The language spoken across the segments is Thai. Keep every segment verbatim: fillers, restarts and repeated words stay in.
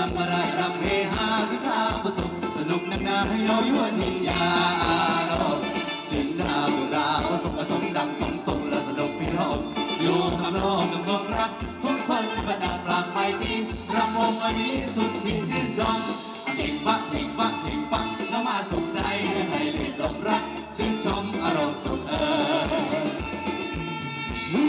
ำอะไรรำเฮฮาที่ข้าประสบสนุกนักหนาให้เย้ายวนนิยาโลกสินดาบุดาประสบประสมดังสมทรงและสนุกพี่น้องอยู่คำร้องสุขรักทุกคนประจักษ์ปรากไม่ดีรำวงวันนี้สุขสิ่งชื่นชมเก่งปักเก่งปักเก่งปักแล้วมาสุขใจให้เล่นลมรักชื่นชมอารมณ์สุขเออ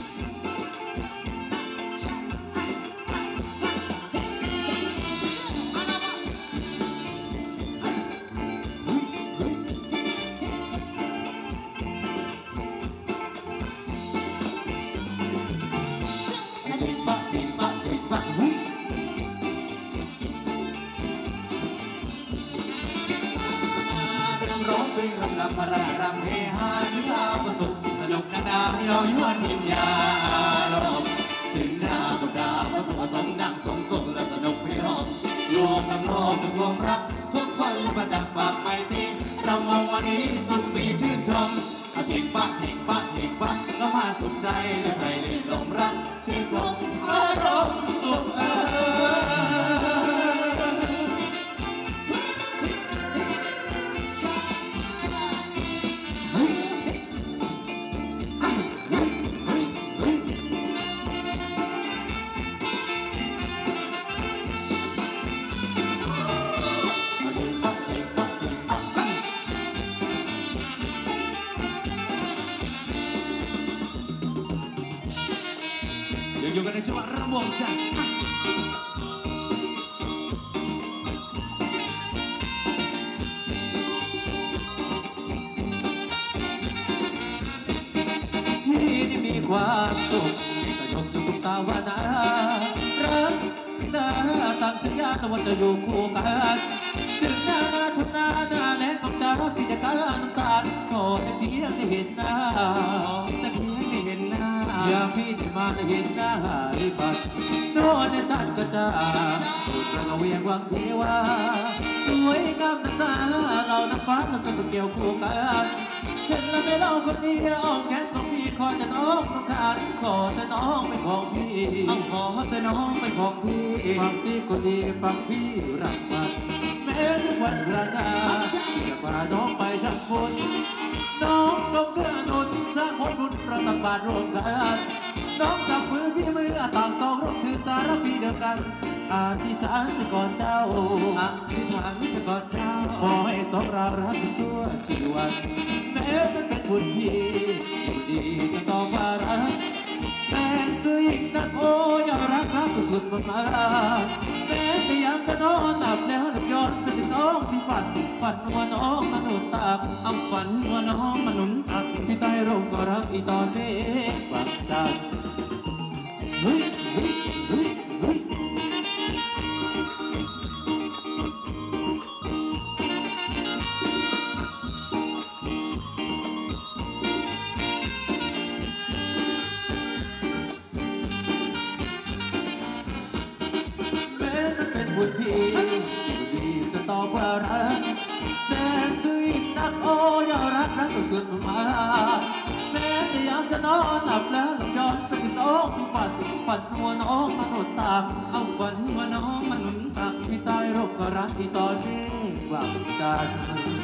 รำอะไรรำเฮฮาที่ข้าประสบสนุกนานาเย้ายวนยินยาลมสินดาบุดาผสมผสมดังสมสมและสนุกพี่น้องรวมน้ำรอสุขลมรักทุกคนประจักษ์ปากไม่ตีเรามองวันนี้สุขสีชื่นชมเก่งปักเก่งปักเก่งปักแล้วมาสุขใจและใครเล่นลมรักชื่นชมอารมณ์สุขเออยู่กันในจังหวะระบวงจ้ะที่ที่มีความสุขสยบอยู่ทุกสาวนารักนาตั้งสัญญาตะวันจะอยู่คู่กันถึงหน้าหน้าทุนหน้าหน้าแรงของจ้าพี่จะการน้ำตาลขอแต่เพียงได้เห็นหน้าแต่เพียงได้เห็นหน้าอยากพี่ได้มาได้เห็นหน้าริบัดโน่นฉันก็จะสุดระเวียงวังเทวาสวยงามนักหนาเราน้ำฟ้ามันก็เกี่ยวคู่กันเห็นแล้วไม่เล่าคนนี้อ้อมแขนของพี่ขอจะน้องต้องการขอจะน้องเป็นของพี่ต้องขอจะน้องเป็นของพี่ฟังสิคนดีฟังพี่รักมันแม้ทุกวันระนาอยากพาน้องไปทำบุญน้องต้องเกื้อหนุนสร้างผลบุญประทับบาทรวมกันน้องกับมือพี่มือต่างสองร่วมถือสารพีเดียวกันอธิษฐานสิก่อนเจ้าอธิษฐานสิก่อนเจ้าขอให้สองเรารักชั่วชีวันแม้มันเป็นบุญพี่อยู่ดีจะต้องมารักแต่สุดนักโอ้ยรักรักก็สุดประมาณแม้แต่ยามจะนอนหลับแล้วหลับย้อนไปถึงน้องที่ฝันฝันว่าน้องมาหนุนตักเอาฝันว่าน้องมาหนุนตักที่ใต้ร่มก็รักอีตอนนี้หวังจันเฮ้ยเฮ้ยเฮ้ยเฮ้ยบุญพี่ดีจะตอบว่ารักแสนซึ้งนักโอ้ยรักรักก็สุดมาแม้แต่ยามจะนอนหลับแล้วหลับย้อนไปถึงน้องที่ฝันฝันว่าน้องมาหนุนตามเอาฝันว่าน้องมาหนุนตามที่ใต้ร่มก็รักที่ตอนนี้หวังจัน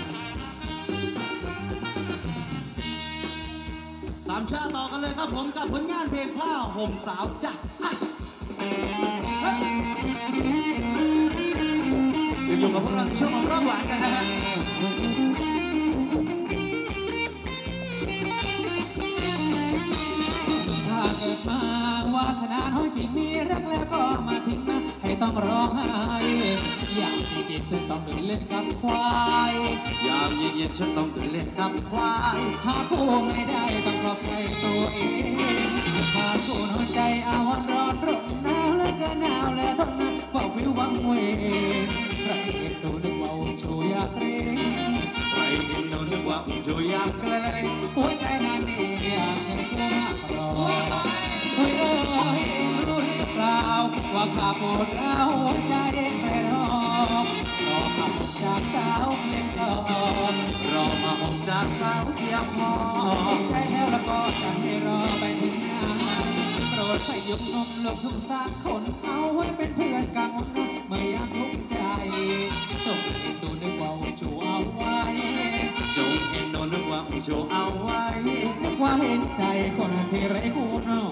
สามชาต่อกันเลยครับผมกับผลงานเพลงผ้าห่มสาวจ้ะอยู่กับพวกเราช่วงของรอบหวานกันนะฮะถ้าเกิดมาวาสนาน้อยจริงมีรักแล้วก็มาทิ้งนะให้ต้องร้องไห้อย่างที่เย็นฉันต้องเดินเล่นกับควายอย่างเย็นฉันต้องเดินเล่นกับควายหาผู้ไม่ได้ต้องปลอบใจตัวเองหาผู้น้อยใจอาวันร้อนร้อนหนาวแล้วก็หนาวแล้วทนนะเฝ้าวิววังเวงใครเห็นดูนึกว่าอุ่นชูอยากเร่งใครเห็นดูนึกว่าอุ่นชูอยากเล่นหัวใจนั้นเองอยากให้ผู้มากรอเฮ้ยเฮ้ยรู้หรือเปล่าว่าข้าปวดร้าวหัวใจไม่รอรอมาหมจากสาวเพียงพอรอมาหมจากสาวเพียงพอใจแล้วแล้วก็จะให้รอไปถึงงานโปรดไปยุบนมลงทุกสามคนเอาไว้เป็นเพื่อนกันเมื่อโชว์เอาไว้ว่าเห็นใจคนที่ไร้คู่นอก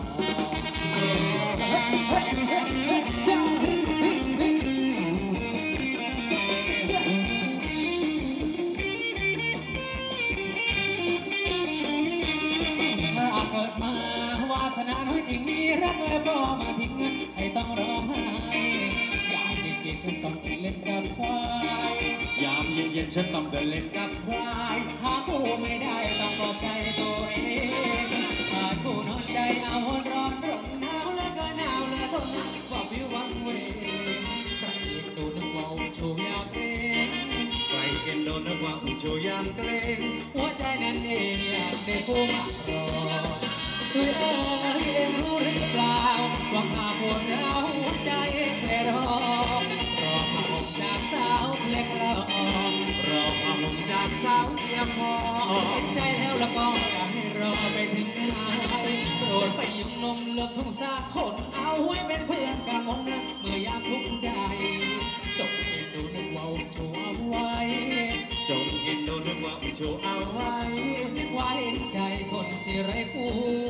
เกิดมาวาสนาน้อยจริงมีรักแล้วก็มาทิ้งให้ต้องร้องไห้ยามเย็นๆฉันต้องเล่นกับควายยามเย็นๆฉันต้องเดินเล่นกับควายหาคู่ไม่ได้ต้องปลอบใจตัวเองหาคู่นอนใจเอาร้อนร้อนหนาวแล้วก็หนาวแล้วก็หนาวบอกวิววังเวงใครเห็นดูนึกว่าอุ่นชูอยากเล่นใครเห็นโดนนึกว่าอุ่นชูยามเกรงหัวใจนั้นเองอยากได้คู่มารอด้วยเองรู้หรือเปล่าว่าข้าปวดร้าวหัวใจแค่รอรอมาหกจากสาวเล็กรอรอมาหกจากสาวเดียวพอเห็นใจแล้วแล้วก็อยากให้รอไปถึงไหนโปรดไปยิ้มนมเลือกทุ่งสาคนเอาไว้เป็นเพื่อนกันหมดนะเมื่อยามทุกข์ใจจบเอ็นดูนึกว่าโชว์เอาไว้จงเอ็นดูนึกว่าโชว์เอาไว้นึกว่าเห็นใจคนที่ไร้คู่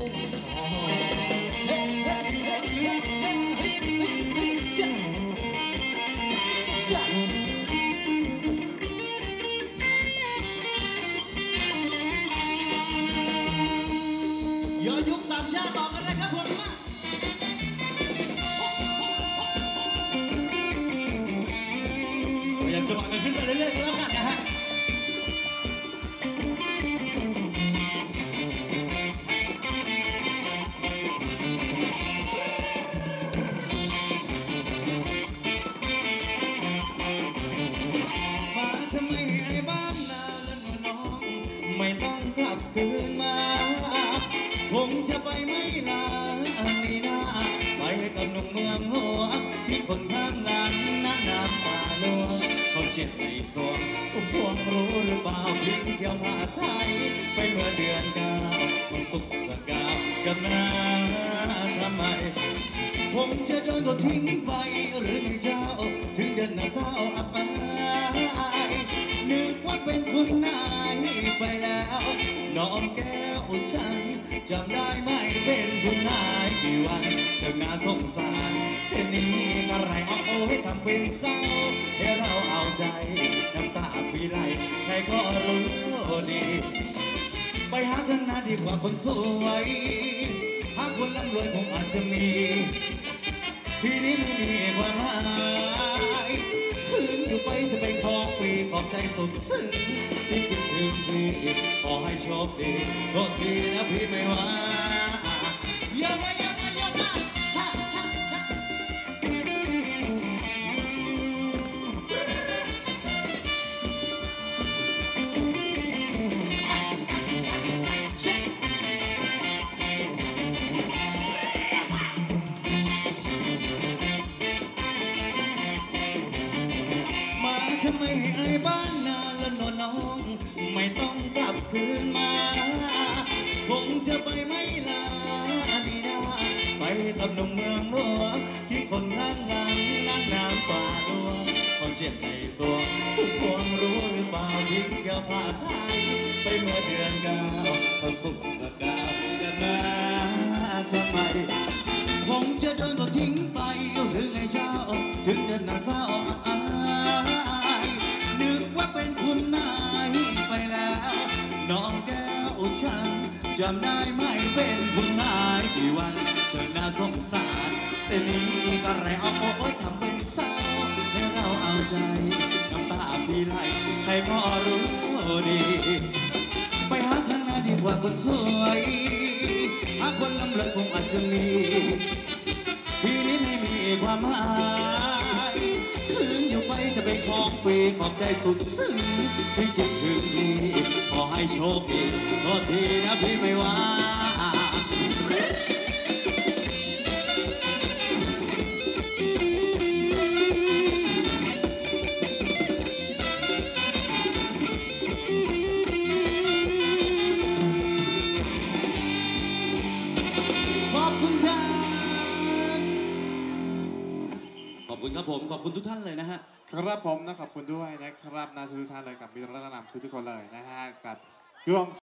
ย้อนยุคสามชาติต่อกันเลยครับผมมาอยากจะว่ากันขึ้นไปเรื่อยๆแล้วกันนะฮะไม่ต้องกลับคืนมาคงจะไปไม่ลานี่นาไปกับหนุ่มเมืองหัวที่คนข้างหลังน้ำน้ำตาลวงเขาเจ็บในสวงคุ้มพวงรู้หรือเปล่าพิงเที่ยวผ้าไทยไปเมื่อเดือนเก้าสุขสกาวกับนาทำไมผมจะโดนตัวทิ้งไปหรือไม่เจ้าถึงเดินหน้าเศร้าอับอายนึกว่าเป็นคุณนายไปแล้วน้องแก้วฉันจำได้ไหมเป็นคุณนายกี่วันเชิงน่าสงสารเส้นนี้ก็ไรเอาโอ้ให้ทำเป็นเศร้าให้เราเอาใจน้ำตาปีไหลใครก็รู้ดีไปหาข้างหน้าดีกว่าคนสวยหากคนร่ำรวยคงอาจจะมีทีนี้ไม่มีความหมายคืนอยู่ไปจะเป็นของฟรีขอบใจสุดซึ้งที่คิดถึงพี่ขอให้โชคดีโทษทีนะพี่ไม่ว่าอย่ามาอย่ามาอย่ามาทำไมไอ้บ้านนาและนวลน้องไม่ต้องกลับคืนมาคงจะไปไม่ลาดีนาไปกับหนุ่มเมืองหลวงที่คนข้างหลังนั่งน้ำป่าหลวงเขาเจ็บในสวงทุกพวงรู้หรือเปล่าทิ้งแก้วผ้าไทยไปเมื่อเดือนเก้าเขาสุขสกาวจะมาทำไมคงจะโดนตัวทิ้งไปหรือไงเช้าถึงเดินหน้าเศร้านึกว่าเป็นคุณนายไปแล้วน้องแก้วฉันจำได้ไหมเป็นคุณนายกี่วันเชิญน่าสงสารเส้นนี้ก็ไรเอาโอ๊ยทำเป็นเศร้าให้เราเอาใจน้ำตาพี่ไหลใครก็รู้ดีไปหาข้างหน้าดีกว่าคนสวยหาคนลำเลิศคงอาจจะมีทีนี้ไม่มีความหมายคืนอยู่ไปจะเป็นของฟรีขอบใจสุดซึ้งที่คิดถึงนี่ขอให้โชคดีโทษทีนะพี่ไม่ว่า คุณครับผมขอบคุณทุกท่านเลยนะฮะครับผมนะขอบคุณด้วยนะครับนาทุกท่านเลยกับมิตรระดับทุกคนเลยนะฮะกับดวง